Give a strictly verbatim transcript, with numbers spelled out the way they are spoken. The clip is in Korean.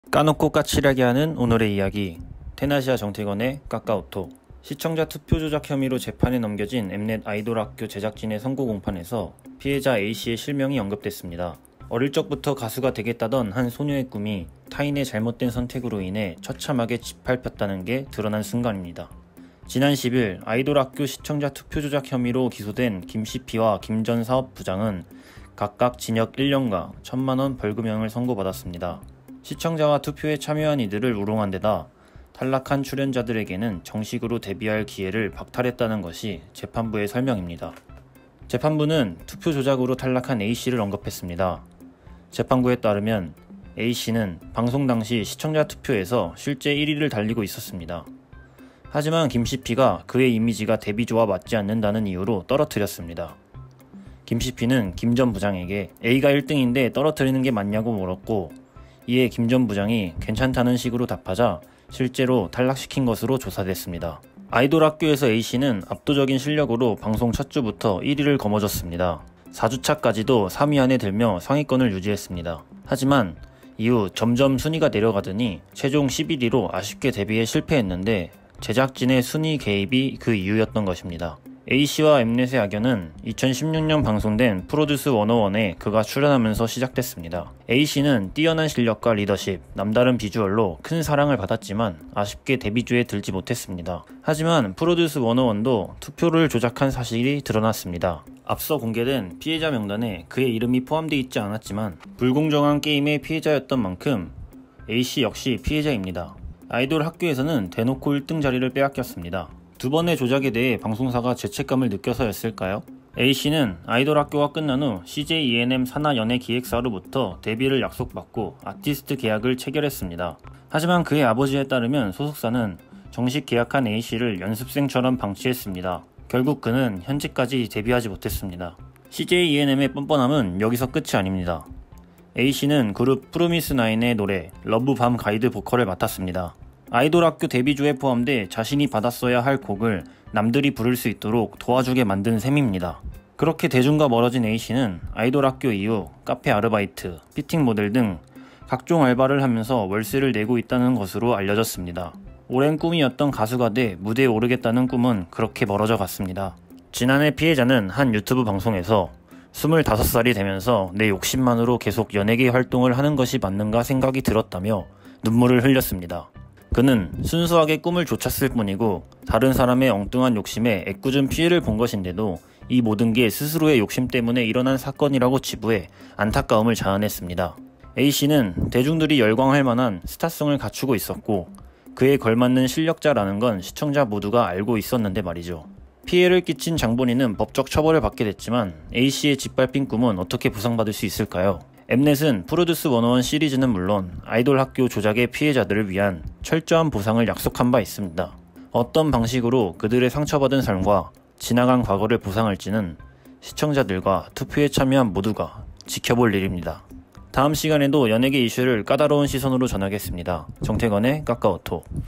까놓고 까칠하게 하는 오늘의 이야기. 테나시아 정태건의 카카오톡. 시청자 투표 조작 혐의로 재판에 넘겨진 엠넷 아이돌 학교 제작진의 선고 공판에서 피해자 A씨의 실명이 언급됐습니다. 어릴 적부터 가수가 되겠다던 한 소녀의 꿈이 타인의 잘못된 선택으로 인해 처참하게 짓밟혔다는 게 드러난 순간입니다. 지난 십일 아이돌 학교 시청자 투표 조작 혐의로 기소된 김씨피와 김 전 사업부장은 각각 징역 일 년과 천만 원 벌금형을 선고받았습니다. 시청자와 투표에 참여한 이들을 우롱한 데다 탈락한 출연자들에게는 정식으로 데뷔할 기회를 박탈했다는 것이 재판부의 설명입니다. 재판부는 투표 조작으로 탈락한 A씨를 언급했습니다. 재판부에 따르면 A씨는 방송 당시 시청자 투표에서 실제 일 위를 달리고 있었습니다. 하지만 김씨피가 그의 이미지가 데뷔조와 맞지 않는다는 이유로 떨어뜨렸습니다. 김씨피는 김 전 부장에게 A가 일 등인데 떨어뜨리는 게 맞냐고 물었고, 이에 김 전 부장이 괜찮다는 식으로 답하자 실제로 탈락시킨 것으로 조사됐습니다. 아이돌 학교에서 A씨는 압도적인 실력으로 방송 첫 주부터 일 위를 거머쥐었습니다. 사 주차까지도 삼 위 안에 들며 상위권을 유지했습니다. 하지만 이후 점점 순위가 내려가더니 최종 십일 위로 아쉽게 데뷔에 실패했는데 제작진의 순위 개입이 그 이유였던 것입니다. A씨와 엠넷의 악연은 이천십육 년 방송된 프로듀스 백일에 그가 출연하면서 시작됐습니다. A씨는 뛰어난 실력과 리더십, 남다른 비주얼로 큰 사랑을 받았지만 아쉽게 데뷔주에 들지 못했습니다. 하지만 프로듀스 백일도 투표를 조작한 사실이 드러났습니다. 앞서 공개된 피해자 명단에 그의 이름이 포함되어 있지 않았지만 불공정한 게임의 피해자였던 만큼 A씨 역시 피해자입니다. 아이돌 학교에서는 대놓고 일 등 자리를 빼앗겼습니다. 두 번의 조작에 대해 방송사가 죄책감을 느껴서였을까요? A씨는 아이돌 학교가 끝난 후 씨제이 이엔엠 산하 연예 기획사로부터 데뷔를 약속받고 아티스트 계약을 체결했습니다. 하지만 그의 아버지에 따르면 소속사는 정식 계약한 A씨를 연습생처럼 방치했습니다. 결국 그는 현재까지 데뷔하지 못했습니다. 씨제이 이엔엠의 뻔뻔함은 여기서 끝이 아닙니다. A씨는 그룹 프로미스나인의 노래 러브 밤 가이드 보컬을 맡았습니다. 아이돌 학교 데뷔주에 포함돼 자신이 받았어야 할 곡을 남들이 부를 수 있도록 도와주게 만든 셈입니다. 그렇게 대중과 멀어진 A씨는 아이돌 학교 이후 카페 아르바이트, 피팅 모델 등 각종 알바를 하면서 월세를 내고 있다는 것으로 알려졌습니다. 오랜 꿈이었던 가수가 돼 무대에 오르겠다는 꿈은 그렇게 멀어져 갔습니다. 지난해 피해자는 한 유튜브 방송에서 스물다섯 살이 되면서 내 욕심만으로 계속 연예계 활동을 하는 것이 맞는가 생각이 들었다며 눈물을 흘렸습니다. 그는 순수하게 꿈을 좇았을 뿐이고 다른 사람의 엉뚱한 욕심에 애꿎은 피해를 본 것인데도 이 모든 게 스스로의 욕심 때문에 일어난 사건이라고 지부해 안타까움을 자아냈습니다. A씨는 대중들이 열광할 만한 스타성을 갖추고 있었고 그에 걸맞는 실력자라는 건 시청자 모두가 알고 있었는데 말이죠. 피해를 끼친 장본인은 법적 처벌을 받게 됐지만 A씨의 짓밟힌 꿈은 어떻게 보상받을 수 있을까요? 엠넷은 프로듀스 백일 시리즈는 물론 아이돌 학교 조작의 피해자들을 위한 철저한 보상을 약속한 바 있습니다. 어떤 방식으로 그들의 상처받은 삶과 지나간 과거를 보상할지는 시청자들과 투표에 참여한 모두가 지켜볼 일입니다. 다음 시간에도 연예계 이슈를 까다로운 시선으로 전하겠습니다. 정태건의 카카오톡.